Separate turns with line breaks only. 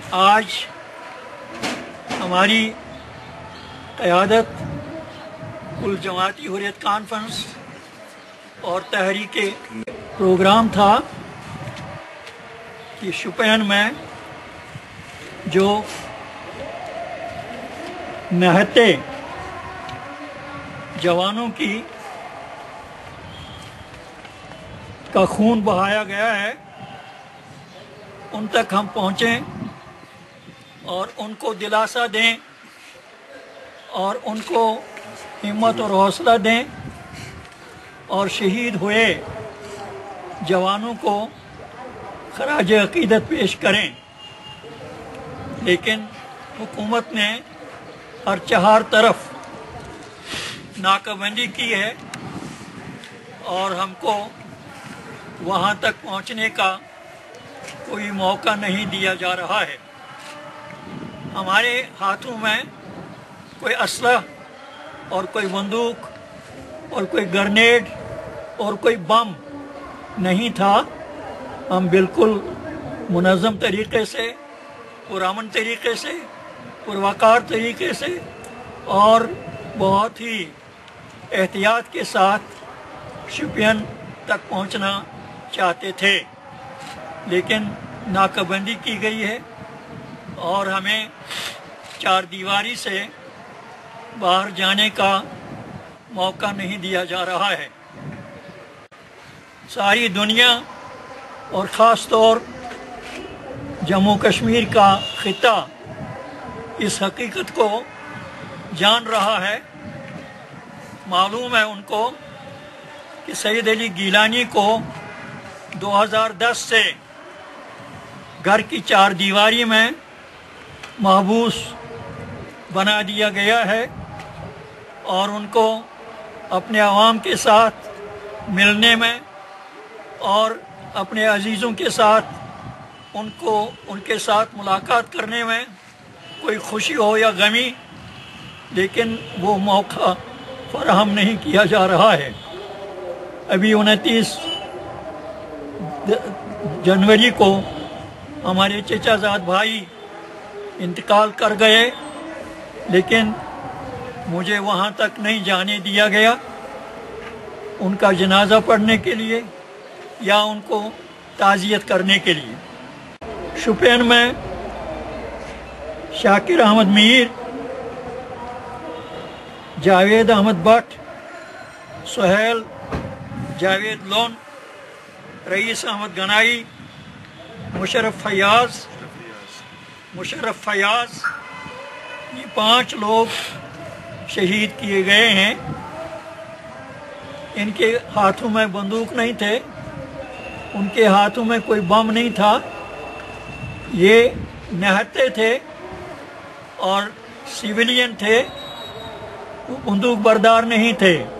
आज हमारी क़यादत कुल जमाती हुर्रियत कॉन्फ्रेंस और तहरीक प्रोग्राम था कि शोपियान में जो निहत्ते जवानों का खून बहाया गया है उन तक हम पहुँचें और उनको दिलासा दें और उनको हिम्मत और हौसला दें और शहीद हुए जवानों को खराज अक़ीदत पेश करें। लेकिन हुकूमत ने हर चार तरफ नाकाबंदी की है और हमको वहाँ तक पहुँचने का कोई मौका नहीं दिया जा रहा है। हमारे हाथों में कोई असलह और कोई बंदूक और कोई ग्रेनेड और कोई बम नहीं था। हम बिल्कुल मुनज़्ज़म तरीक़े से, पुरअमन तरीक़े से, पुरवकार तरीक़े से और बहुत ही एहतियात के साथ शोपियान तक पहुंचना चाहते थे, लेकिन नाकाबंदी की गई है और हमें चार दीवारी से बाहर जाने का मौका नहीं दिया जा रहा है। सारी दुनिया और ख़ास तौर जम्मू कश्मीर का ख़ित्ता इस हकीकत को जान रहा है। मालूम है उनको कि सैयद अली गीलानी को 2010 से घर की चार दीवारी में महबूस बना दिया गया है और उनको अपने अवाम के साथ मिलने में और अपने अजीज़ों के साथ उनके साथ मुलाकात करने में कोई खुशी हो या गमी, लेकिन वो मौका फराहम नहीं किया जा रहा है। अभी 29 जनवरी को हमारे चचाजाद भाई इंतकाल कर गए, लेकिन मुझे वहाँ तक नहीं जाने दिया गया उनका जनाजा पढ़ने के लिए या उनको ताज़ियत करने के लिए। शोपियान में शाकिर अहमद मीर, जावेद अहमद भट्ट, सुहेल जावेद लोन, रईस अहमद गनाई, मुशर्रफ फयाज, ये 5 लोग शहीद किए गए हैं। इनके हाथों में बंदूक नहीं थे, उनके हाथों में कोई बम नहीं था। ये निहत्ते थे और सिविलियन थे, वो बंदूक बरदार नहीं थे।